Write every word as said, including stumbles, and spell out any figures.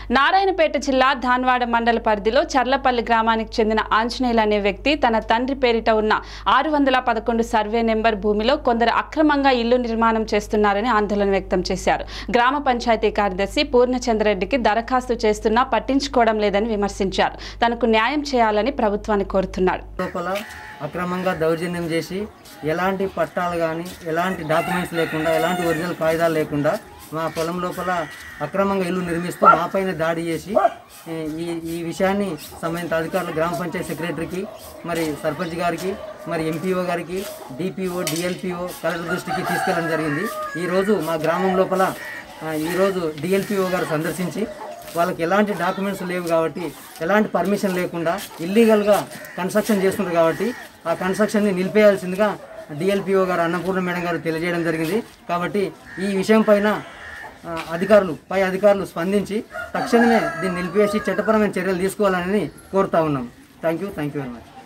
నారాయణపేట జిల్లా ధాన్వాడ మండల పరిధిలో చర్లపల్లి గ్రామానికి చెందిన ఆంజనేయులు అనే వ్యక్తి తన తండ్రి పేరిట ఉన్న ఆరు వందల పదకొండు సర్వే నెంబర్ భూమిలో కొందరు అక్రమంగా ఇల్లు నిర్మాణం చేస్తున్నారని ఆందోళన వ్యక్తం చేశారు. గ్రామ పంచాయతీ కార్యదర్శి పూర్ణచంద్రరెడ్డికి దరఖాస్తు చేస్తున్నా పట్టించుకోవడం లేదని విమర్శించారు. తనకు న్యాయం చేయాలని ప్రభుత్వాన్ని కోరుతున్నాడు. అక్రమంగా దౌర్జన్యం చేసి ఎలాంటి పట్టాలు కానీ ఎలాంటి డాక్యుమెంట్స్ లేకుండా ఎలాంటి ఒరిజినల్ కాగితాలు లేకుండా మా పొలం లోపల అక్రమంగా ఇల్లు నిర్మిస్తూ మా పైన దాడి చేసి ఈ ఈ విషయాన్ని సంబంధిత అధికారులు గ్రామ పంచాయతీ సెక్రటరీకి మరి సర్పంచ్ గారికి మరి ఎంపీఓ గారికి డిపిఓ డిఎల్పిఓ కలెక్టర్ దృష్టికి తీసుకెళ్ళడం జరిగింది. ఈరోజు మా గ్రామం లోపల ఈరోజు డిఎల్పిఓ గారు సందర్శించి వాళ్ళకి ఎలాంటి డాక్యుమెంట్స్ లేవు కాబట్టి ఎలాంటి పర్మిషన్ లేకుండా ఇల్లీగల్గా కన్స్ట్రక్షన్ చేస్తున్నారు కాబట్టి ఆ కన్స్ట్రక్షన్ని నిలిపేయాల్సిందిగా డిఎల్పిఓ గారు అన్నపూర్ణ మేడం గారు తెలియజేయడం జరిగింది. కాబట్టి ఈ విషయం పైన అధికారులు పై అధికారులు స్పందించి తక్షణమే దీన్ని నిలిపేసి చట్టపరమైన చర్యలు తీసుకోవాలని కోరుతా ఉన్నాం. Thank you thank you very much.